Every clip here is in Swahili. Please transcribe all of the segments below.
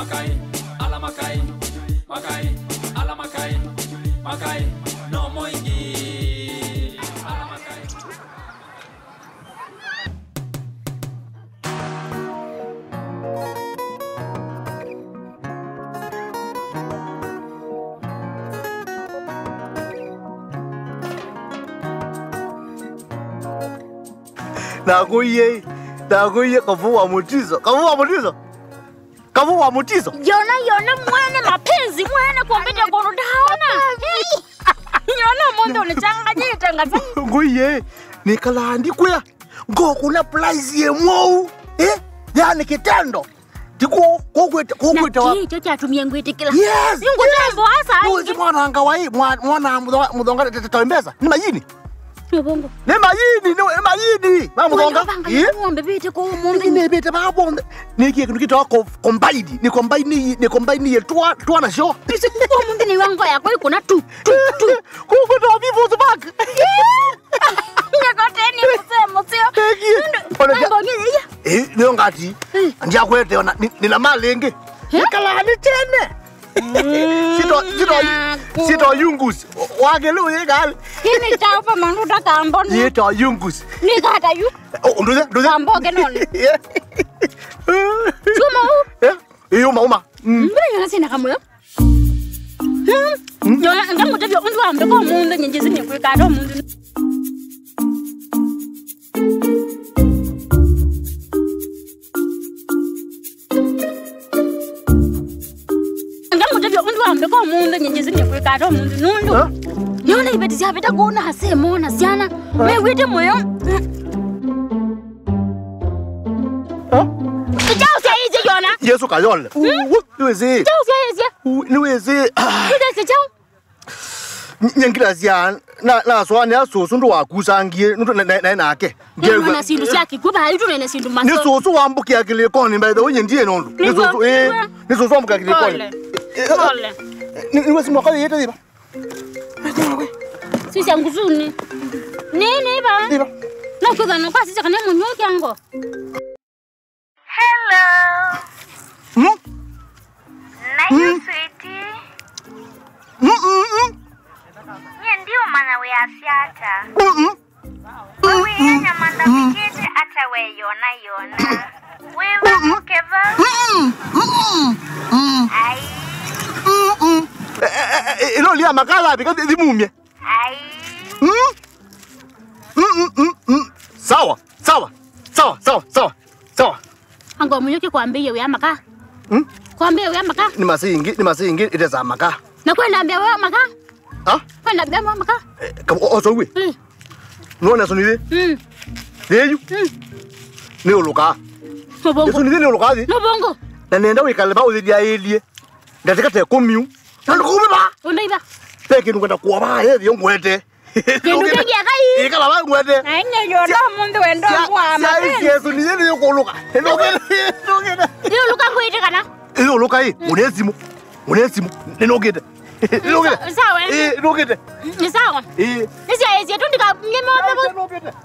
Makai, ala Makai, Makai, ala Makai, Makai, nomo ingi, ala Makai. Nakuye Kavuu wa mutizo. Yona Yona mwene mapenzi mwene kuambia kurudaona. Yona mondo unichanganyita ngapi? Nguye nikalandi kuya ngokula prize yemwo. Yani kitendo. Tiko kokweta wa. Hicho chatumia ngwitikila. Yes. Ngutembo hasa. Uzi mwana anga wa mwana mudonga tetembeza. Ni mayini. Bongo. Ne mayini. Ba mudonga. Ngombe bite ko mundu. Ne bite ba bonde. Niki kinukitoa combine. Ni combine ye twa na show. Ko mundu ni wango yako kuna tu. Kuko to vivo zibak. Nyakoteni msemo. Leo ngati ndia kwete ona nina malenge. Nikalani tene. Sito yungus. Wagelu yegal. Hini taupa manuta kambo. Sito yungus. Ni kata yu. Nduze. Kambo kenon. Chuma. Uma. Mbona sina kamuyo? Yona ngamu tabyo undu ambe ko mundu nyinjizi ni kwikado mundu. Ambe ko mundu nyinjizi ni kwikado mundu nundu. Yona ibeti siapita kuona hase mona siana. Me wite moyo. Yona. Yesu kayole. Niweze. Niweze. Nyangila siya na swani asoso ndo wakusangie ndo nake. Ngena sindu syaki kuba halitu nene sindu maso. Ni soso wambuki akile koni by the way ndiye nondo. Ni soso wambuki akile koni. Ole. Niwezi mwakale yeta diba. Sisi anguzuni. Nene ba. Na kuga no kwasi kana munyoki yango. Hello. Nice sweetie. Ndio maana we asiata. Wewe nyamanda pikete ata we Yona. Wewe mkeva. Ai. Ilo lia makala bika dimumye. Ai. Sawa. Ango munyoki kwambie we amaka. Kwambie we amaka. Ni masingi iteza maka. Na kwenda ambia we amaka. Ha? Kwenda ambia we amaka. Oso we. Nona sonide. Deju. Ni uluka. Bongo. Sonide ni uluka di. No bongo. Na nenda wikale ba uzidia elie. Ndatika te komiu. Nando kumiba. Undaiba. Peke nungenda kuwa ba yethi yongwete. Nduke ya kai. Ikala ba ngwete. Ainye Yona mundu wendo kwa mapenzi. Yesu ni yeni yokoluka. Nogeda. Iyo luka kwite kana. Iyo luka hii unesimu. Ninogeda. Sawa. Nogeda. Ni sawa. Nisi ayezi tundika ngemo Nogeda.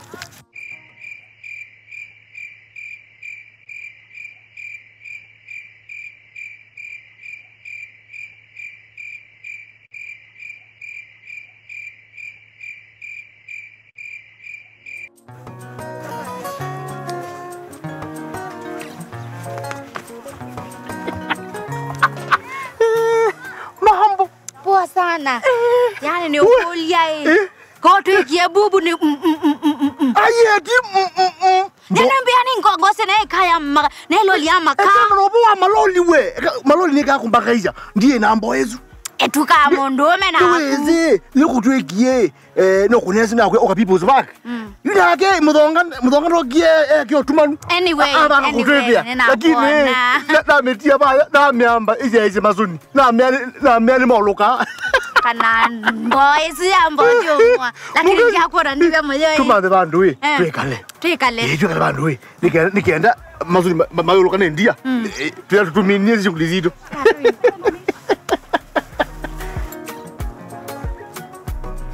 Mahambo. Poa sana. Yani ni ukulia Koto ikie bubu ni Ayeti Nenambia ni ngogose na kaya neloli amaka. Robo wa maloli we. Maloli ni ka kumbakaisha. Ndiye nambo yezu. Etuka mondome na. Weze, yokutwekie no kunesi na kwa people's back. Yake mudonga rogie kyo tumanu. Anyway, lakini na metia ba na miamba ije mazuni. Na miali moloka. Kana boys ambojo. Lakini yakora ndiwe moyo. Tumande bandu we. Twekale. Twekale bandu we. Nikienda mazuni maloka ne ndia. Tutumini shughuli zito.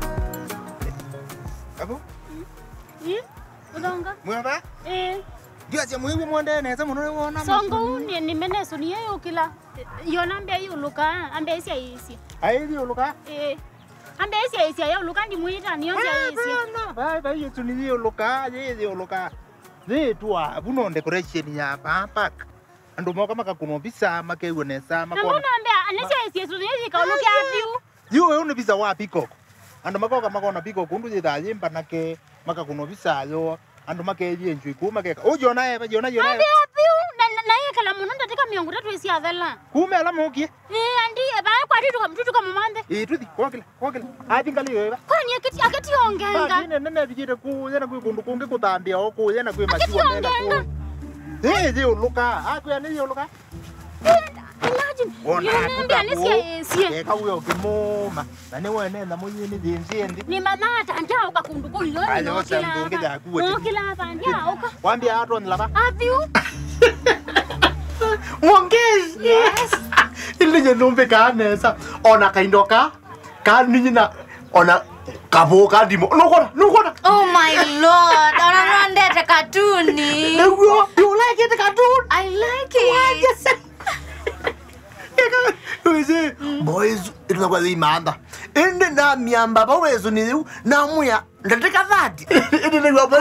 Udonga? Mwaba? Dia cia muigu mwende neza muno wona. Songo ni meneso ni yeye ukila. Yona ambe yuluka, ambe isi. Ai yuluka? Ambe isi yuluka ndi muita ni yonse isi. Ba yetu ni yuluka, yuluka. Tua buno decoration ya pampak. Ando moka makakuno bisa makewonesa makona. Mbona ambe anese isi ni yeye kauluka apiu. Yo une bisa wapi koko? Ando makoka makona piko kundu zidhaje mpanake makakuno bisa yo. Ando makeje enjui kuma keka. Yona Yona. Ambe apiu na yeye kala muno ndatika miongo 3 isi adhala. Kume ala moki. Andi ba kwa tutu kama mambe. Tuthi kokela. Ati ngali yo. Kwani akati ongenga. Nene dijire ku yena ku kundu kunge kutambia oku yena ku masiwa nena ku. Yuluka. Aku ya ni yuluka. Imagine. Yona anese eka uyo kimoma. Nane wene na muyini dinziendi. Ni mamata anjao kakundu kullo. Ayo sambunge da kuwe. Kila bandia oka. Wambia ato nlaba. Apiu. Mongezi. Yes. Ile nyenombe kanesa. Ona kaindoka. Kanina ona Kavuu kadimo. Nukona. Oh my lord. Ona ndete katuni. You like it cartoon? I like it. Boys, it was the manda. In the Namiamba, always on you, Namuya, the Decavati. It is a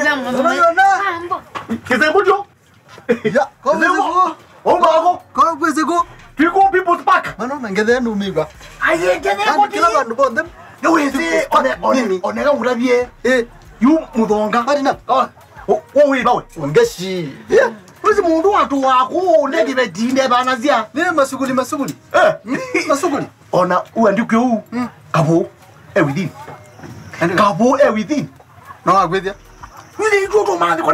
go people's back. I don't get there no me. I get them. No, is it on a Ravie? You Mudonga. Oh, we know. Guess she. Yeah. What's the moon to walk? Oh, negative dinner banazia. Never Masuguli. Masuguli. Ona, who and you go? Kavuu, everything. And Kavuu, everything. No, I'm with you. Really go to man,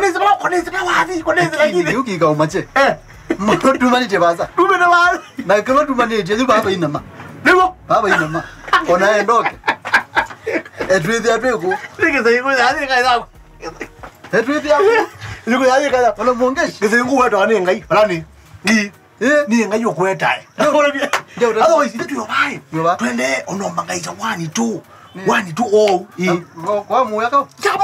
you go much. To manage a baza. Like a lot to manage you, Baba in the ma. Never, Baba in the ma. On I dog. It's with the people. Because they go out. It's with the look at the other monkeys. Because they go out on Rani. Ni ngayo kweta. Otherwise you do why. Twende ono mangaisa 1 2 all. Kwa muyaka.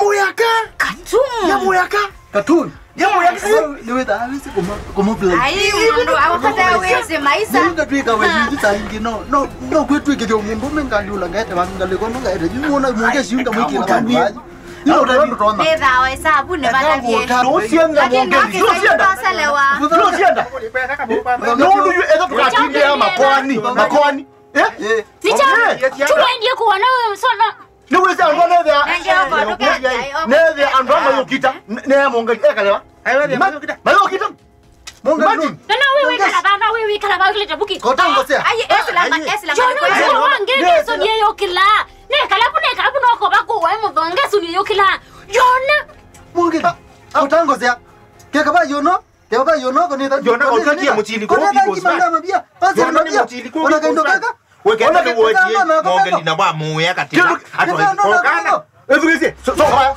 Cartoon. Niwe da hisi como play. Ai, ndo awakata wese maisa. Ndio twika wewe tayingi no kwetu kile mundu mengalula ngete bangale kono ngete. Yuna mongezi yunga mwikira bantu. Neda wahesabu ne batavye. Sienda mongezi. Sienda. No you ezo tukatinde makwani. Nicha. Tuende kuona wewe sona. No we say andona there. Nede andona yokita. Ne mongezi ekalewa. Mayokita. Mongezi. Na wewe kala kile tabuki. Kotango sea. Ai esla. Jono wange so ye yokila. Ne kala no ko bako wa mo bonge so ye yokila. Yona. Mongezi. Kotango sea. Kekaba yono ko neda. Yona ko kaki mutili ko people back. Yona ni mutili ko. Wekenda ni woje mongeli na ba muya katika. Okana. Evuge songa.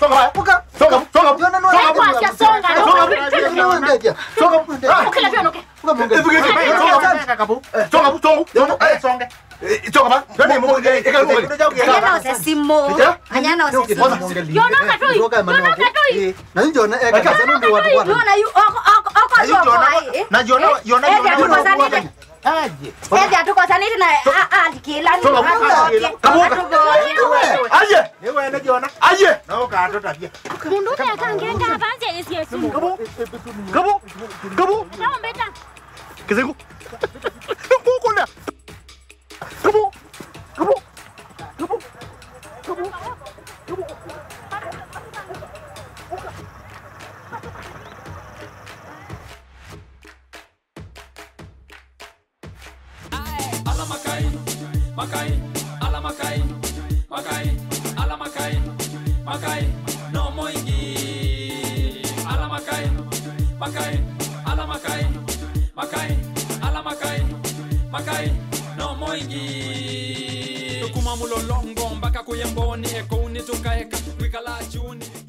Aye. No ka to tabia. Mundu akangenga banze yesu. Kavuu. Naombeta. Kizengu. Mbukula. Kavuu. MAKAI NOMO INGI ala MAKAI NOMO INGI tukuma mulolongo mpaka kuyemboni eko unitukaeka wikala chuni.